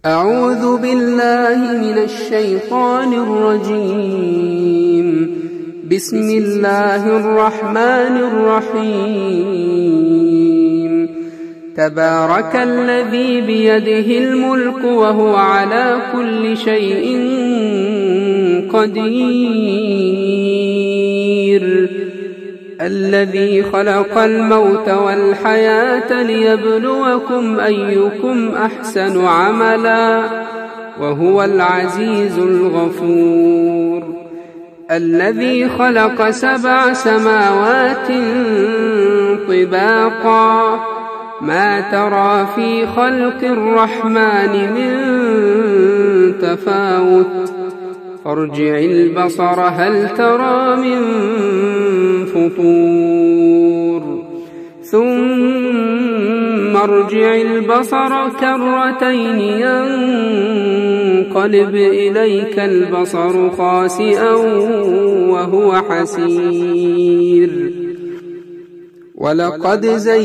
أعوذ بالله من الشيطان الرجيم. بسم الله الرحمن الرحيم. تبارك الذي بيده الملك وهو على كل شيء قدير. الذي خلق الموت والحياة ليبلوكم أيكم أحسن عملا وهو العزيز الغفور. الذي خلق 7 سماوات طباقا ما ترى في خلق الرحمن من تفاوت فارجع البصر هل ترى من فطور ثم ارجع البصر كرتين ينقلب إليك البصر خاسئا وهو حسير. ولقد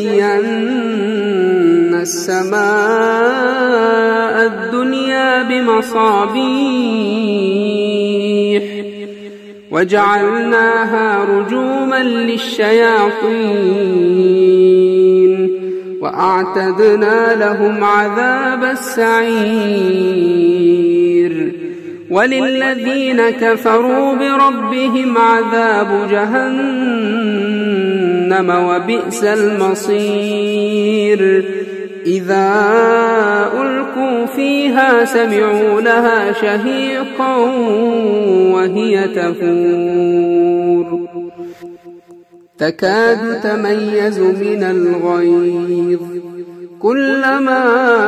زينا السماء الدنيا بمصابيح وجعلناها رجوما للشياطين وأعتدنا لهم عذاب السعير. وللذين كفروا بربهم عذاب جهنم وبئس المصير. إذا ألقوا فيها سمعوا لها شهيقا وهي تفور تكاد تميز من الغيظ كلما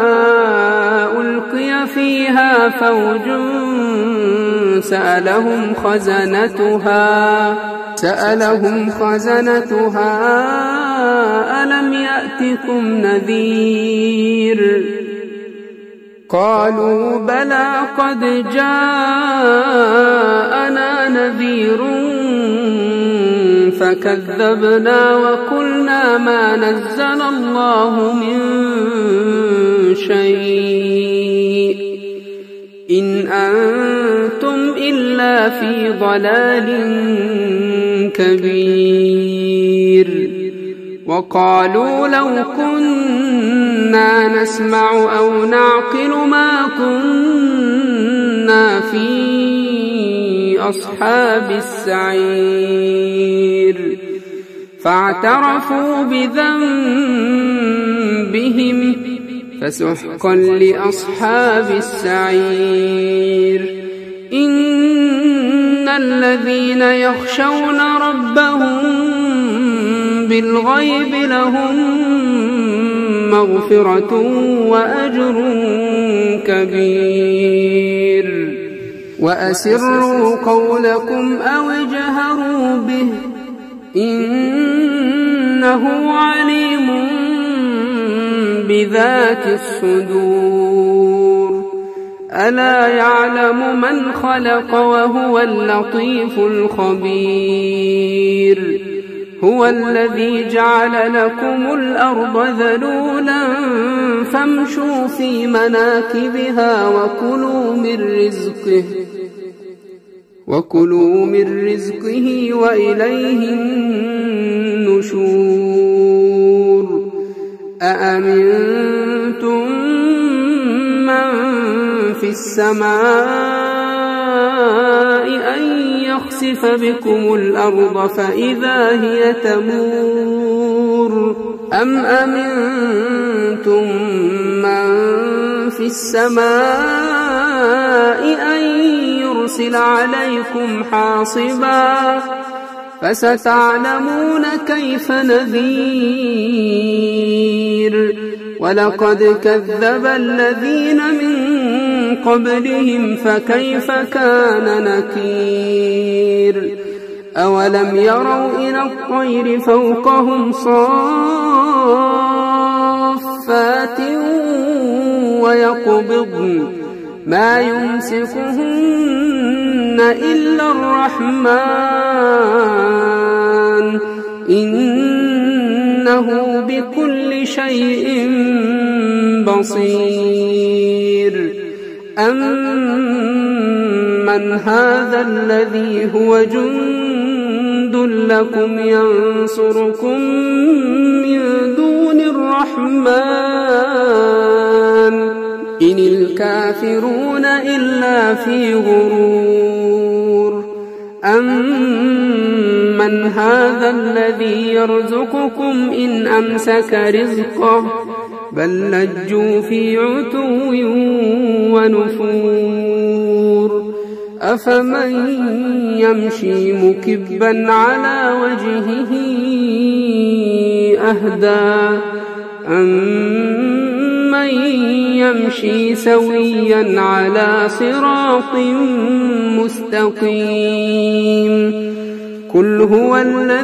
ألقي فيها فوج سألهم خزنتها ألم يأتكم نذير؟ قالوا بلى قد جاءنا نذير فكذبنا وقلنا ما نزل الله من شيء إن أنتم إلا في ضلال كبير. وقالوا لو كنا نسمع أو نعقل ما كنا في أصحاب السعير. فاعترفوا بذنبهم فسحقا لأصحاب السعير. إن الذين يخشون ربهم بالغيب لهم مغفرة وأجر كبير. وأسروا قولكم أو اجهروا به إنه عليم بذات الصدور. ألا يعلم من خلق وهو اللطيف الخبير. هو الذي جعل لكم الأرض ذلولا فامشوا في مناكبها وكلوا من رزقه وإليه النشور. أأمنتم من في السماء أن يخسف بكم الأرض فإذا هي تمور أم أمنتم من في السماء أن يرسل عليكم حاصبا فستعلمون كيف نذير. ولقد كذب الذين من قبلهم فكيف كان نكير. أولم يروا إلى الطير فوقهم صافات ويقبضن ما يمسكهن إلا الرحمن إنه بكل شيء بصير. أمن هذا الذي هو جند لكم ينصركم من دون الرحمن إن الكافرون إلا في غرور. أمن هذا الذي يرزقكم إن أمسك رزقه بل لجوا في عتو ونفور. أفمن يمشي مكبا على وجهه أهدى أمن يمشي سويا على صراط مستقيم. قل هو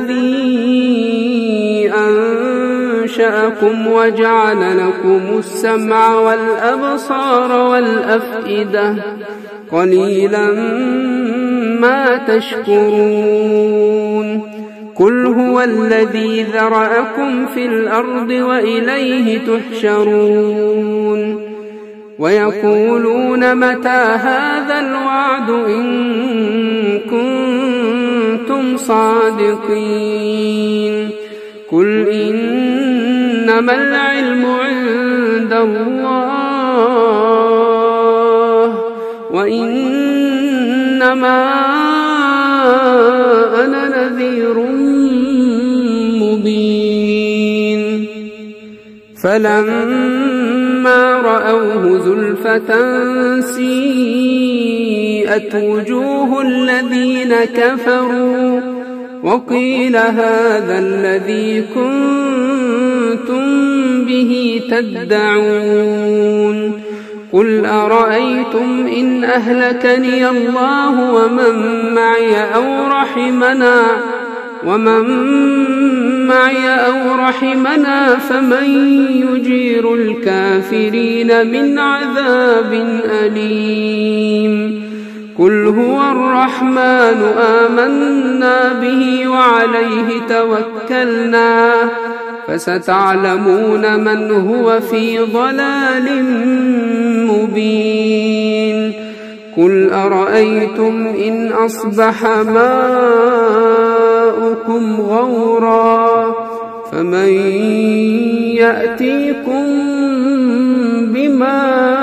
الذي أنشأكم وجعل لكم السمع والأبصار والأفئدة قليلا ما تشكرون. قل هو الذي ذرأكم في الأرض وإليه تحشرون. ويقولون متى هذا الوعد إن كنتم صادقين. قل إنما العلم عند الله وإنما أنا نذير مبين. فلما رأوه زلفة سيئت وجوه الذين كفروا وقيل هذا الذي كنتم به تدعون. قل أرأيتم إن أهلكني الله ومن معي أو رحمنا فمن يجير الكافرين من عذاب أليم. قل هو الرحمن آمنا به وعليه توكلنا فستعلمون من هو في ضلال مبين. قل أرأيتم إن أصبح ماؤكم غورا فمن يأتيكم بماء